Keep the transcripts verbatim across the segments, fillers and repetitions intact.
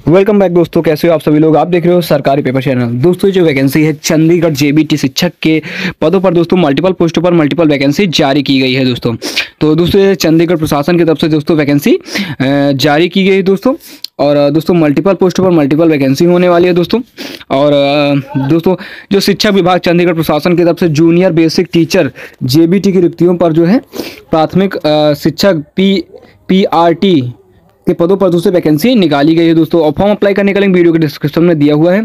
Welcome back दोस्तों, कैसे हो आप सभी लोग। आप देख रहे हो सरकारी पेपर चैनल। दोस्तों जो वैकेंसी है चंडीगढ़ जेबीटी शिक्षक के पदों पर दोस्तों मल्टीपल पोस्टों पर मल्टीपल वैकेंसी जारी की गई है दोस्तों। तो दोस्तों ये चंडीगढ़ प्रशासन की तरफ से दोस्तों वैकेंसी जारी की गई है दोस्तों। और दोस्तों मल्टीपल पोस्टों पर मल्टीपल वैकेंसी होने वाली है दोस्तों। और दोस्तों जो शिक्षा विभाग चंडीगढ़ प्रशासन की तरफ से जूनियर बेसिक टीचर जेबीटी की रिक्तियों पर जो है प्राथमिक शिक्षक पी पी आर टी के पदों पर दोस्तों वैकेंसी निकाली गई है दोस्तों। और फॉर्म अप्लाई करने का लिंक वीडियो के डिस्क्रिप्शन में दिया हुआ है।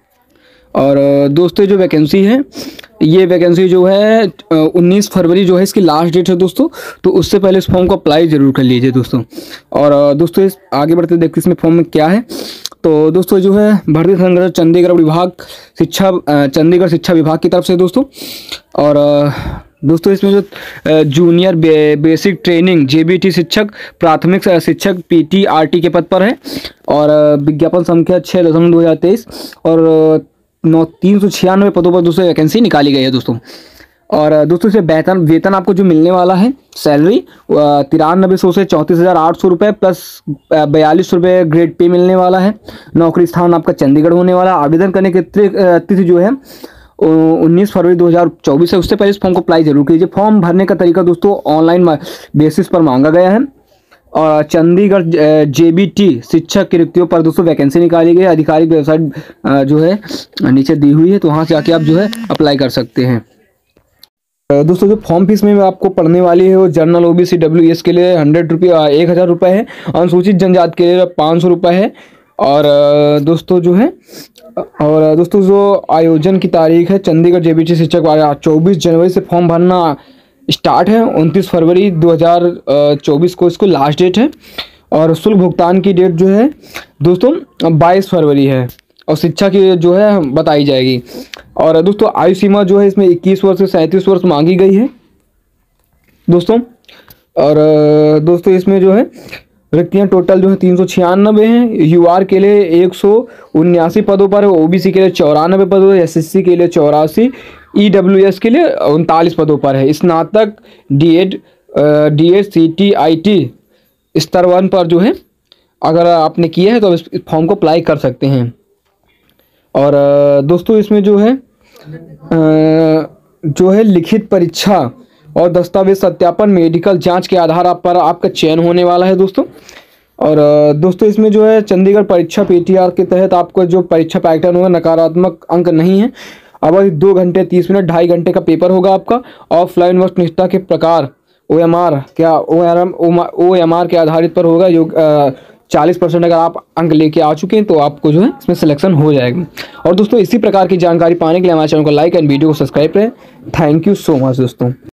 और दोस्तों जो वैकेंसी है ये वैकेंसी जो है उन्नीस फरवरी जो है इसकी लास्ट डेट है दोस्तों। तो उससे पहले इस फॉर्म को अप्लाई जरूर कर लीजिए दोस्तों। और दोस्तों इस आगे बढ़ते देखते इसमें फॉर्म में क्या है। तो दोस्तों जो है भर्ती संग्रह चंडीगढ़ विभाग शिक्षा चंडीगढ़ शिक्षा विभाग की तरफ से दोस्तों। और दोस्तों इसमें जो जूनियर बे, बेसिक ट्रेनिंग जेबीटी शिक्षक प्राथमिक शिक्षक पीटीआरटी के पद पर है। और विज्ञापन संख्या छः दशमलव दो हज़ार तेईस और नौ तीन सौ छियानवे पदों पर दोस्तों वैकेंसी निकाली गई है दोस्तों। और दोस्तों से वेतन वेतन आपको जो मिलने वाला है सैलरी तिरानबे सौ से चौंतीस हज़ार आठ सौ रुपये प्लस बयालीस सौ रुपये ग्रेड पे मिलने वाला है। नौकरी स्थान आपका चंडीगढ़ होने वाला। आवेदन करने की तिथि जो है उन्नीस फरवरी दो हज़ार चौबीस है। उससे पहले इस फॉर्म को अप्लाई जरूर कीजिए। फॉर्म भरने का तरीका दोस्तों ऑनलाइन बेसिस पर मांगा गया है। और चंडीगढ़ जेबीटी शिक्षक की रिक्तियों पर दोस्तों वैकेंसी निकाली गई है। आधिकारिक वेबसाइट जो है नीचे दी हुई है, तो वहाँ से आके आप जो है अप्लाई कर सकते हैं। दोस्तों जो फॉर्म फीस में आपको पढ़ने वाली है वो जनरल ओबीसी डब्ल्यूएस के लिए हंड्रेड रुपये एक हज़ार रुपये है। अनुसूचित जनजाति के लिए पाँच सौ रुपये है। और दोस्तों जो है और दोस्तों जो आयोजन की तारीख है चंडीगढ़ जेबीटी शिक्षक चौबीस जनवरी से फॉर्म भरना स्टार्ट है। उनतीस फरवरी दो हज़ार चौबीस को इसको लास्ट डेट है। और शुल्क भुगतान की डेट जो है दोस्तों बाईस फरवरी है। और शिक्षा की जो है बताई जाएगी। और दोस्तों आयु सीमा जो है इसमें इक्कीस वर्ष से सैंतीस वर्ष मांगी गई है दोस्तों। और दोस्तों इसमें जो है रिक्तियाँ टोटल जो है तीन सौ छियानबे हैं। यूआर के लिए एक सौ उन्यासी पदों पर है। ओबीसी के लिए चौरानबे पदों पर, एसएससी के लिए चौरासी, ईडब्ल्यूएस के लिए उनतालीस पदों पर है। स्नातक डीएड डीएड सीटीआईटी स्तर वन पर जो है अगर आपने किया है तो इस फॉर्म को अप्लाई कर सकते हैं। और दोस्तों इसमें जो है जो है लिखित परीक्षा और दस्तावेज सत्यापन मेडिकल जांच के आधार पर आपका चयन होने वाला है दोस्तों। और दोस्तों इसमें जो है चंडीगढ़ परीक्षा पीटीआर के तहत आपको जो परीक्षा पैटर्न होगा नकारात्मक अंक नहीं है। अब दो घंटे तीस मिनट ढाई घंटे का पेपर होगा आपका। ऑफलाइन वस्तुनिष्ठता के प्रकार ओ एम आर क्या O M O M R के आधारित पर होगा। योग चालीस परसेंट अगर आप अंक लेके आ चुके हैं तो आपको जो है इसमें सिलेक्शन हो जाएगा। और दोस्तों इसी प्रकार की जानकारी पाने के लिए हमारे चैनल को लाइक एंड वीडियो को सब्सक्राइब करें। थैंक यू सो मच दोस्तों।